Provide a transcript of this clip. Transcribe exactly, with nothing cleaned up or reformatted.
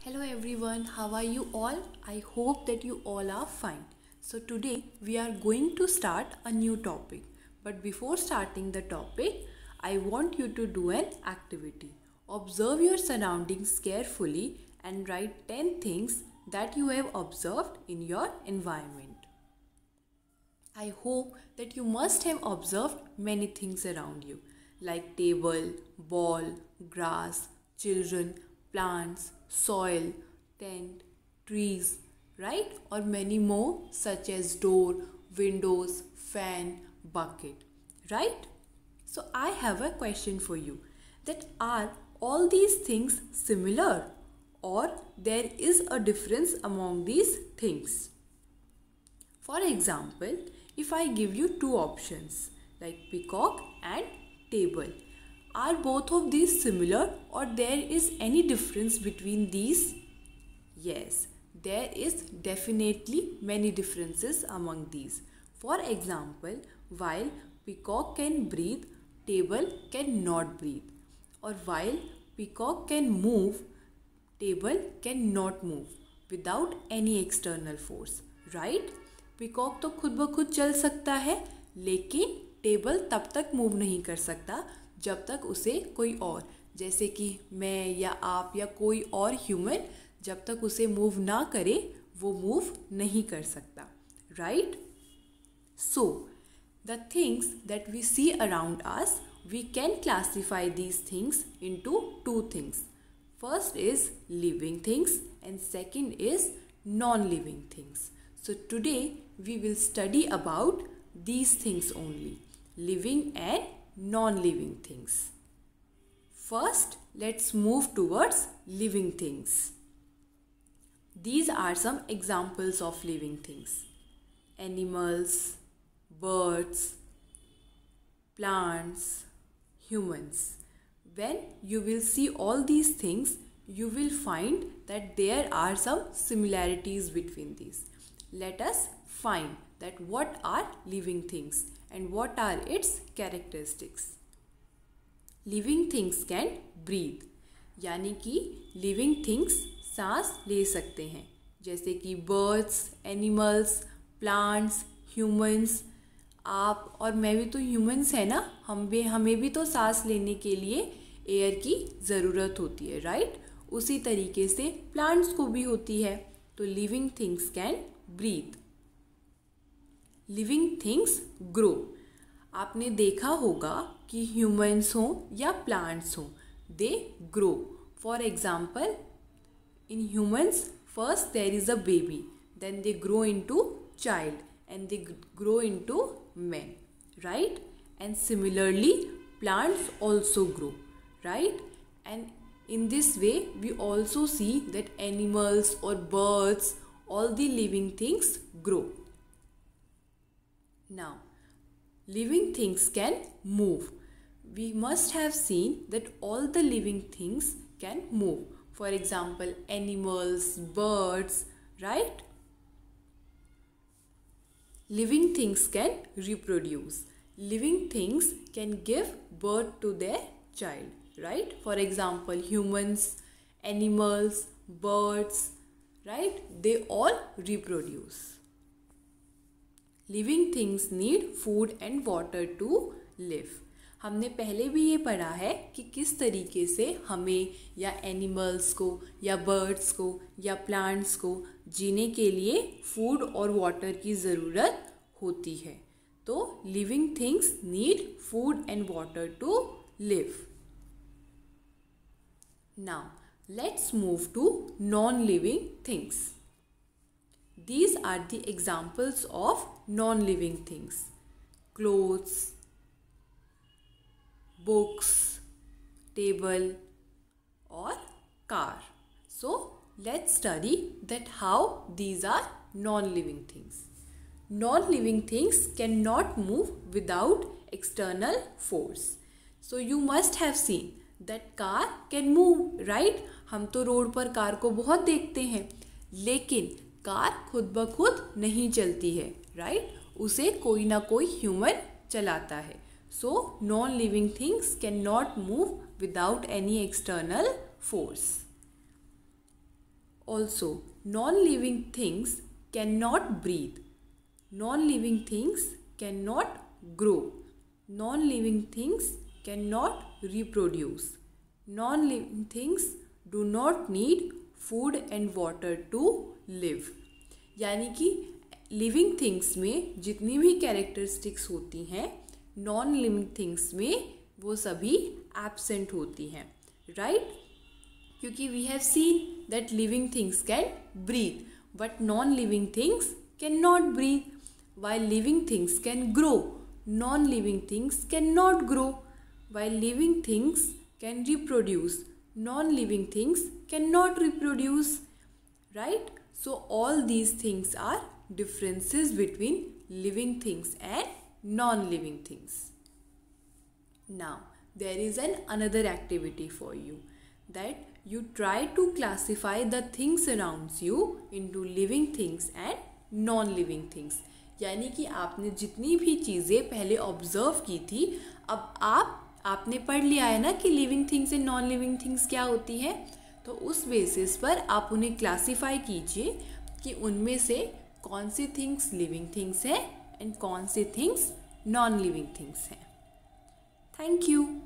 Hello everyone, how are you all? I hope that you all are fine. So today we are going to start a new topic. But before starting the topic, I want you to do an activity. Observe your surroundings carefully and write ten things that you have observed in your environment. I hope that you must have observed many things around you like table, ball, grass, children, plants, soil, tent, trees, right? Or many more such as door, windows, fan, bucket, right? So I have a question for you that are all these things similar or there is a difference among these things? For example, if I give you two options like peacock and table, are both of these similar or there is any difference between these? Yes, there is definitely many differences among these. For example, while peacock can breathe, table cannot breathe. Or while peacock can move, table cannot move without any external force, right? Peacock तो खुद ब खुद चल सकता है लेकिन table तब तक मूव नहीं कर सकता जब तक उसे कोई और जैसे कि मैं या आप या कोई और ह्यूमन जब तक उसे मूव ना करे वो मूव नहीं कर सकता, right? So the things that we see around us we can classify these things into two things. First is living things and second is non-living things. So today we will study about these things only, living and non-living things. First, let's move towards living things. These are some examples of living things. Animals, birds, plants, humans. When you will see all these things, you will find that there are some similarities between these. Let us find that what are living things and what are its characteristics. Living things can breathe, यानी कि living things सांस ले सकते हैं जैसे कि birds, animals, plants, humans. आप और मैं भी तो humans है ना, हम भी हमें भी तो सांस लेने के लिए एयर की ज़रूरत होती है, राइट? उसी तरीके से प्लांट्स को भी होती है. तो living things can breathe. Living things grow. आपने देखा होगा कि ह्यूमंस हों या प्लांट्स हों, they grow. For example, in humans first there is a baby, then they grow into child and they grow into man, right? And similarly plants also grow, right? And in this way we also see that animals or birds, all the living things grow. Now, living things can move. We must have seen that all the living things can move. For example, animals, birds, right? Living things can reproduce. Living things can give birth to their child, right? For example, humans, animals, birds, right? They all reproduce. Living things need food and water to live. हमने पहले भी ये पढ़ा है कि किस तरीके से हमें या एनिमल्स को या बर्ड्स को या प्लांट्स को जीने के लिए फूड और वाटर की ज़रूरत होती है. तो living things need food and water to live. Now let's move to non living things. These are the examples of non-living things. Clothes, books, table or car. So let's study that how these are non-living things. Non-living things cannot move without external force. So you must have seen that car can move, right? हम तो road पर car को बहुत देखते हैं लेकिन car खुद ब खुद नहीं चलती है, राइट? उसे कोई ना कोई ह्यूमन चलाता है. So non living things can not move without any external force. also non-living things cannot breathe, non-living things cannot grow, non-living things cannot reproduce, non-living things do not need food and water to live. यानी कि living things में जितनी भी characteristics होती हैं non living things में वो सभी एब्सेंट होती हैं, राइट? क्योंकि we have seen that living things can breathe but non living things can not breathe, while living things can grow, non-living things cannot grow, while living things can reproduce, non-living things cannot reproduce, right? So all these things are differences between living things and non-living things. Now there is an another activity for you, that you try to classify the things around you into living things and non-living things. यानी कि आपने जितनी भी चीज़ें पहले observe की थी, अब आप आपने पढ़ लिया है ना कि living things and non living things क्या होती है, तो उस बेसिस पर आप उन्हें क्लासिफाई कीजिए कि उनमें से कौन सी थिंग्स लिविंग थिंग्स हैं एंड कौन सी थिंग्स नॉन लिविंग थिंग्स हैं. Thank you.